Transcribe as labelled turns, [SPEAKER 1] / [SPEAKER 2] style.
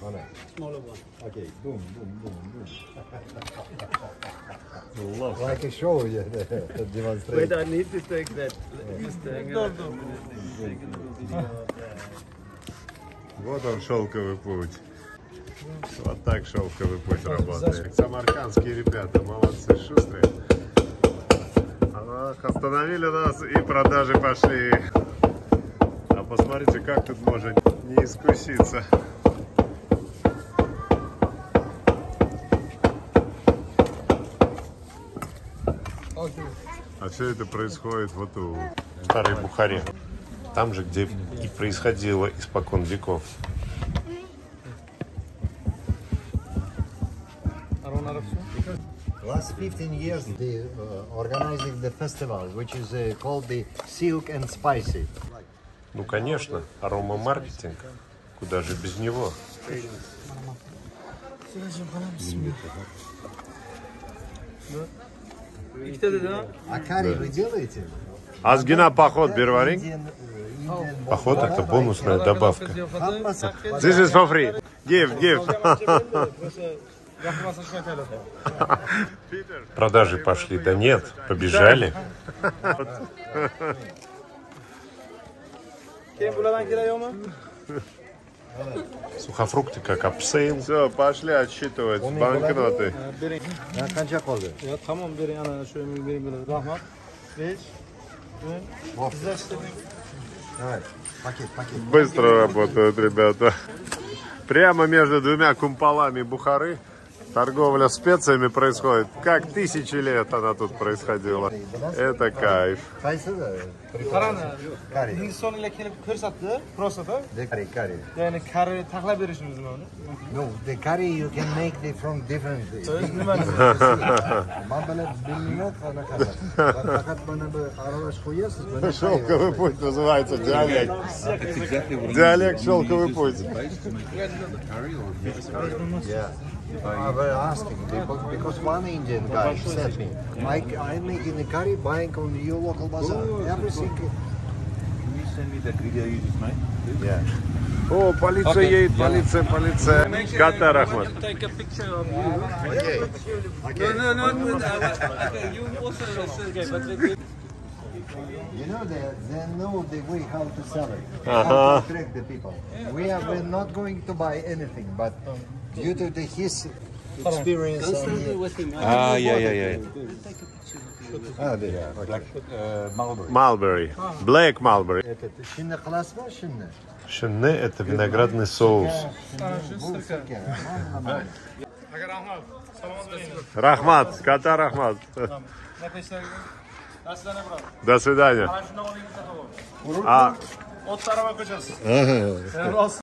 [SPEAKER 1] Smaller one.
[SPEAKER 2] Okay, boom, boom, boom, boom.
[SPEAKER 3] Love.
[SPEAKER 2] Like a show, yeah, the demonstration.
[SPEAKER 1] Wait, I need to take that.
[SPEAKER 3] Вот он, шелковый путь. Вот так шелковый путь работает. Самаркандские ребята, молодцы, шустрые. Ах, остановили нас и продажи пошли. А посмотрите, как тут можно не искуситься. А все это происходит вот у Старой Бухаре. Там же, где и происходило испокон веков.
[SPEAKER 2] Last 15 years, they organizing the festival, which is called the Silk and Spicy.
[SPEAKER 3] Ну, конечно, аромамаркетинг. Куда же без него?
[SPEAKER 2] А карри вы делаете?
[SPEAKER 3] Азгина поход берваринг. Поход это бонусная добавка. This is for free. Give. Продажи пошли, да нет, побежали. Сухофрукты как апсейл. Все, пошли отсчитывать банкноты. Быстро работают ребята. Прямо между двумя кумполами Бухары торговля специями происходит. Как 1000 лет она тут происходила. Это кайф.
[SPEAKER 2] No, the curry you can make it from different.
[SPEAKER 3] Шелковый путь называется диалект. Диалект шелковый путь.
[SPEAKER 2] Yeah. I was asking because one Indian guy said me, I'm making the curry, buying on your local bazaar. Everything.
[SPEAKER 4] Can you send me that video you just made?
[SPEAKER 2] Yeah.
[SPEAKER 3] О, полиция едет, полиция. Катар, Ахмад.
[SPEAKER 1] Take a picture of you.
[SPEAKER 2] Okay.
[SPEAKER 1] No. Okay, you also okay, but
[SPEAKER 2] You know, they know the way how to sell it, how to attract the people. We're not going to buy anything, but due to his experience.
[SPEAKER 3] Yeah.
[SPEAKER 2] Like mulberry.
[SPEAKER 3] Mulberry. Black mulberry.
[SPEAKER 2] Это шинна класс, шинна.
[SPEAKER 3] Шинне – это виноградный соус. Рахмат, Катар Рахмат. До свидания.